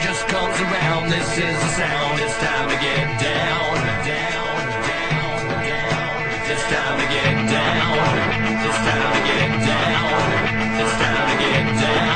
just comes around. This is the sound. It's time to get down, down, down, down. It's time to get down. It's time to get down. It's time to get down.